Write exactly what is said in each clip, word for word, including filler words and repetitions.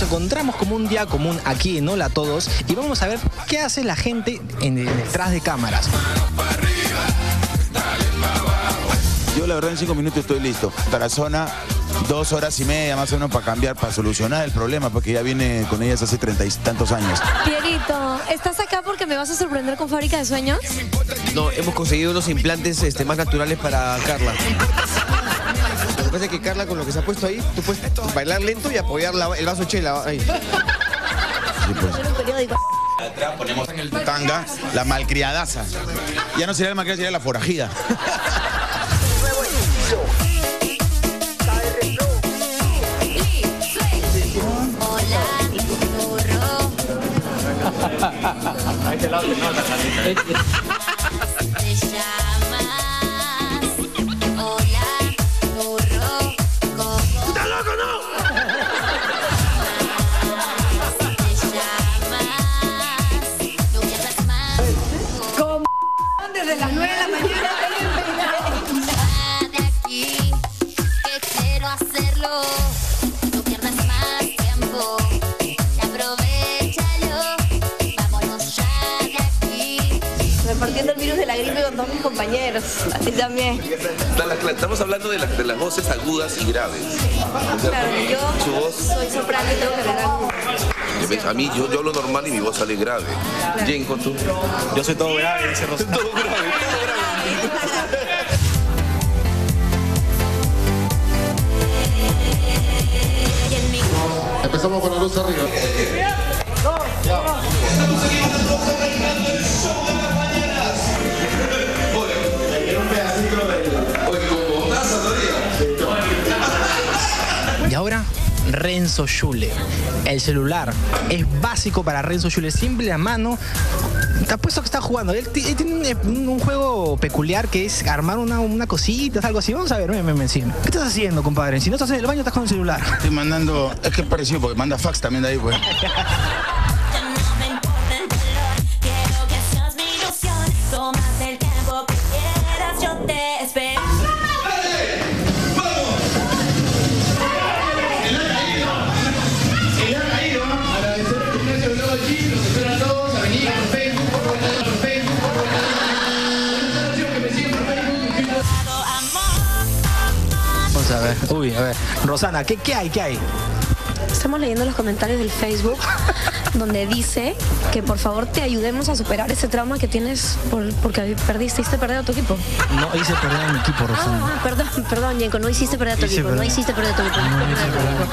encontramos como un día común aquí en Hola a Todos y vamos a ver qué hace la gente en, en detrás de cámaras. Yo la verdad en cinco minutos estoy listo. Tarazona, dos horas y media más o menos para cambiar, para solucionar el problema, porque ya viene con ellas hace treinta y tantos años. Pierito, ¿estás acá porque me vas a sorprender con Fábrica de Sueños? No, hemos conseguido unos implantes este, más naturales para Carla. Lo que pasa es que Carla, con lo que se ha puesto ahí, tú puedes bailar lento y apoyar la, el vaso chela ahí. Sí, pues. Atrás ponemos en el tanga la malcriadaza. Ya no sería la malcriada, sería la forajida. A este lado se nota. Te llamas. Hola, burro. ¡Estás loco, no! Te llamas. No pierdas más. ¿Cómo? Desde las nueve de la mañana. De aquí, que quiero hacerlo. No pierdas más tiempo. Repartiendo el virus de la gripe con todos mis compañeros. Así también. Estamos hablando de, la, de las voces agudas y graves. O sea, claro, yo su voz, soy soprano y tengo que hablar agudo. a mí yo, yo hablo normal y mi voz sale grave. Claro. Jenko, tú. Yo soy todo grave, dice Rosa. Todo grave, todo grave. Empezamos con la luz arriba. Y ahora, Renzo Schuller. El celular es básico para Renzo Schuller. Siempre a mano. Te apuesto que está jugando. Él, él tiene un, un juego peculiar que es armar una, una cosita, algo así. Vamos a ver, ven, ven, ven, sí. ¿Qué estás haciendo, compadre? Si no estás en el baño, estás con el celular. Estoy mandando, es que es parecido porque manda fax también de ahí, pues. Vamos a ver. Uy, a ver. Rosana, ¿qué, qué hay? ¿Qué hay? Estamos leyendo los comentarios del Facebook donde dice que por favor te ayudemos a superar ese trauma que tienes por, porque perdiste, hiciste perder a tu equipo. No hice perder a mi equipo, Rosana. Ah, perdón, perdón, Jenko, no hiciste perder a tu Hice equipo, perder. no hiciste perder a tu equipo. No hice perder a mi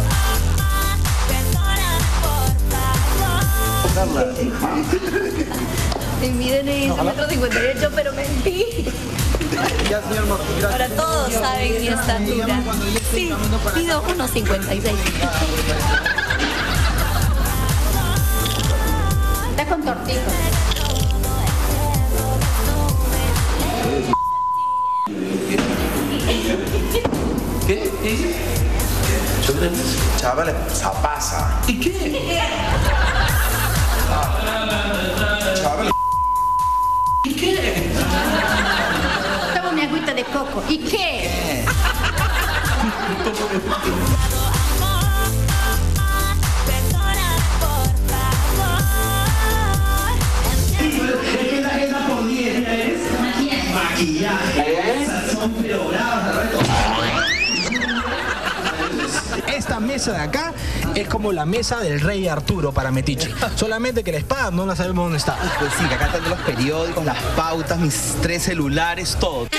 Y miden y dice metro cincuenta y ocho, pero mentí. Ya, señor Marco, gracias. Ahora todos saben mi estatura. Sí, pido uno cincuenta y seis. Está con tortito. ¿Qué? ¿Qué? Chavales, zapasa. ¿Y qué? Chavales. ¿Y qué? Toma mi agüita de coco. ¿Y qué? Esta mesa de acá es como la mesa del rey Arturo para Metiche. Solamente que la espada no la sabemos dónde está. Pues sí, que acá están los periódicos, las pautas, mis tres celulares, todo.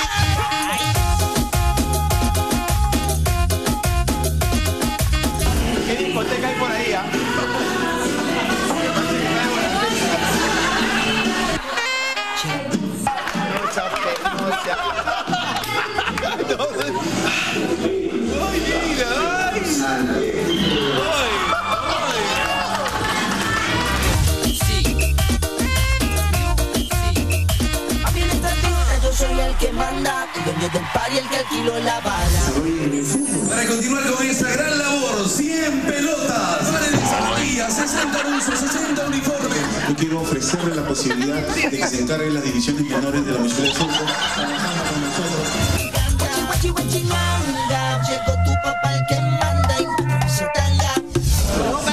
¿Qué discoteca hay por ahí? ¿Ah? Soy el que manda, el dueño del par y el que alquiló la bala. Para continuar con esta gran labor, cien pelotas, vale de zapatillas, sesenta buzos, sesenta uniformes. Yo quiero ofrecerle la posibilidad de que se encarguen las divisiones menores de la Municipalidad de Surco. Llegó tu papá el que manda y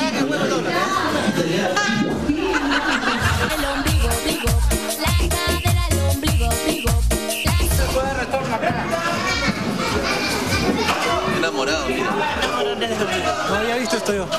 enamorado, mira. No había visto esto yo.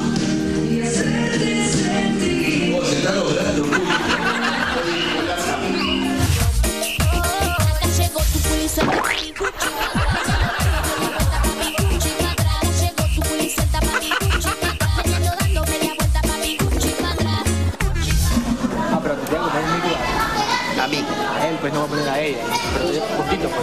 Ah, pero te tengo que poner un micro A mí. a él, pues no voy a poner a ella. Pero un poquito, pues.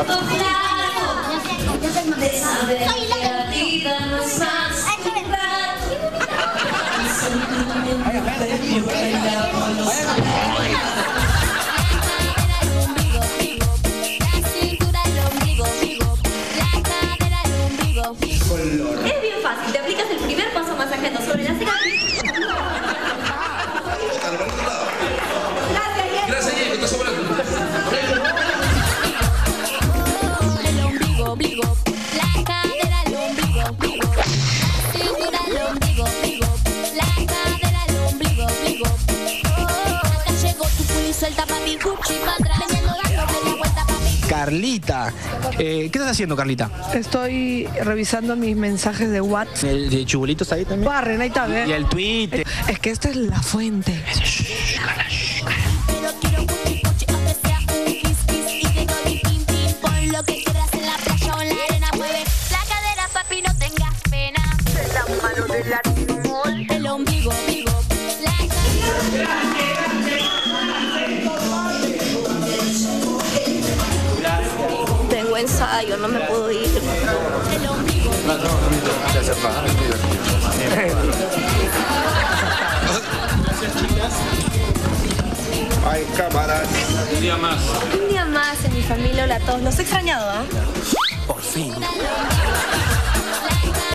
Es bien fácil, te aplicas el primer paso masajeando sobre la cicatriz. Gracias, Diego, está sobrando. El ombligo, ombligo, la cadera, el ombligo, ombligo, la cintura, el ombligo, ombligo, la cadera, el ombligo, ombligo. Acá llegó tu culo y suelta papi, cuchi para atrás, veniendo dándome la vuelta papi. Carlita. Eh, ¿Qué estás haciendo, Carlita? Estoy revisando mis mensajes de WhatsApp. ¿El de Chubulitos ahí también? Barren, ahí está, ¿ves? Y el Twitter. Es que esta es la fuente. Pero quiero cuchi, cuchi, aunque sea un kiss, kiss. Y tengo mi pin, pin, pon lo que quieras en la playa o en la arena. Mueve la cadera, papi, no tengas pena. La mano de la timón. El ombligo, ombligo, la cadera. Tengo ensayo, no me puedo ir. El ombligo. Ay, cámaras. Un día más. Un día más en mi familia, hola a todos. Los he extrañado, ¿ah? Por fin. El ombligo.